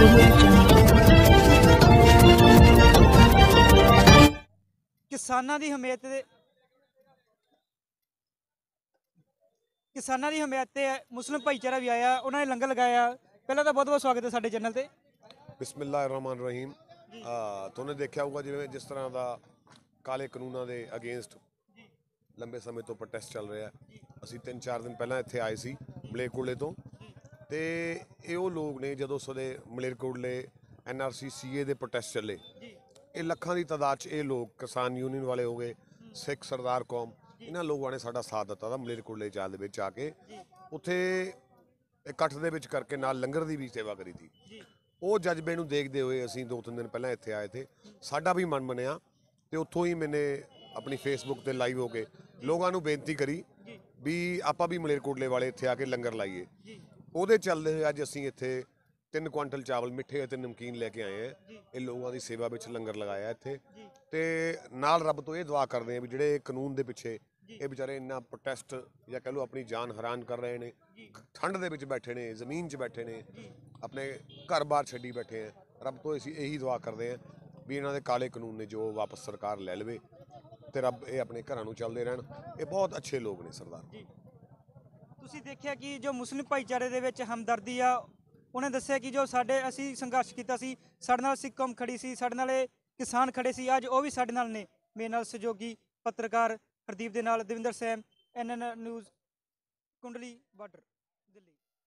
ਕਿਸਾਨਾਂ ਦੀ ਹਮਾਇਤ ਦੇ ਕਿਸਾਨਾਂ ਦੀ ਹਮਾਇਤ ਤੇ ਮੁਸਲਿਮ ਭਾਈਚਾਰਾ ਵੀ ਆਇਆ, ਉਹਨਾਂ ਨੇ ਲੰਗਰ ਲਗਾਇਆ। ਪਹਿਲਾਂ ਤਾਂ ਬਹੁਤ ਬਹੁਤ ਸਵਾਗਤ ਹੈ ਸਾਡੇ ਚੈਨਲ ਤੇ। ਬਿਸਮਿल्लाहिर्रहमानिर्रहीम। तुमने देखा होगा जिवें जिस तरह का काले कानूनों के अगेंस्ट लंबे समय तो प्रोटेस्ट चल रहा है। असी 3-4 दिन पहला इत्थे आए सी मलेरकोटले तो, ते ये वो लोग ने जदों सदे मलेरकोटले NRC CA के प्रोटेस्ट चले, ये लखां की तादाद ये लोग किसान यूनियन वाले हो गए, सिख सरदार कौम, इन्हां लोगों ने साडा साथ दिता था। मलेरकोटले जाल दे विच आके उत्थे इकट्ठ दे विच करके नाल लंगर की भी सेवा करी थी। वो जज्बे नूं देखते हुए असीं 2-3 दिन पहले इत्थे आए थे, साडा भी मन बनिया तो उत्थों ही मैंने अपनी फेसबुक ते लाइव हो के लोगों नूं बेनती करी भी आपां भी मलेरकोटले वाले इत्थे आके लंगर लाइए। ਉਹਦੇ ਚੱਲਦੇ ਹੋਏ ਅੱਜ ਅਸੀਂ ਇੱਥੇ 3 ਕੁਆਂਟਲ ਚਾਵਲ ਮਿੱਠੇ ਅਤੇ ਨਮਕੀਨ ਲੈ ਕੇ ਆਏ ਹਾਂ। ਇਹ ਲੋਕਾਂ ਦੀ ਸੇਵਾ ਵਿੱਚ ਲੰਗਰ ਲਗਾਇਆ ਇੱਥੇ, ਤੇ ਨਾਲ ਰੱਬ ਤੋਂ ਇਹ ਦੁਆ ਕਰਦੇ ਹਾਂ ਵੀ ਜਿਹੜੇ ਕਾਨੂੰਨ ਦੇ ਪਿੱਛੇ ਇਹ ਵਿਚਾਰੇ ਇੰਨਾ ਪ੍ਰੋਟੈਸਟ ਜਾਂ ਕਹਿ ਲਓ ਆਪਣੀ ਜਾਨ ਹੈਰਾਨ ਕਰ ਰਹੇ ਨੇ, ਠੰਡ ਦੇ ਵਿੱਚ ਬੈਠੇ ਨੇ, ਜ਼ਮੀਨ 'ਚ ਬੈਠੇ ਨੇ, ਆਪਣੇ ਘਰ-ਬਾਰ ਛੱਡੀ ਬੈਠੇ ਆ, ਰੱਬ ਤੋਂ ਅਸੀਂ ਇਹੀ ਦੁਆ ਕਰਦੇ ਹਾਂ ਵੀ ਇਹਨਾਂ ਦੇ ਕਾਲੇ ਕਾਨੂੰਨ ਨੇ ਜੋ ਵਾਪਸ ਸਰਕਾਰ ਲੈ ਲਵੇ ਤੇ ਰੱਬ ਇਹ ਆਪਣੇ ਘਰਾਂ ਨੂੰ ਚੱਲਦੇ ਰਹਿਣ। ਇਹ ਬਹੁਤ ਅੱਛੇ ਲੋਕ ਨੇ ਸਰਦਾਰ। ਤੁਸੀਂ ਦੇਖਿਆ ਕਿ ਜੋ ਮੁਸਲਿਮ ਭਾਈਚਾਰੇ ਦੇ ਵਿੱਚ ਹਮਦਰਦੀ ਆ, ਉਹਨੇ ਦੱਸਿਆ ਕਿ ਜੋ ਅਸੀਂ ਸੰਘਰਸ਼ ਕੀਤਾ ਸੀ, ਸਾਡੇ ਨਾਲ ਸਿੱਖ ਕੌਮ ਖੜੀ ਸੀ, ਸਾਡੇ ਨਾਲ ਇਹ ਕਿਸਾਨ ਖੜੇ ਸੀ, ਅੱਜ ਉਹ ਵੀ ਸਾਡੇ ਨਾਲ ਨੇ। ਮੇਰੇ ਨਾਲ ਸਹਿਯੋਗੀ ਪੱਤਰਕਾਰ ਹਰਦੀਪ ਦੇ ਨਾਲ Davinder Sam, NN news, Kundli border.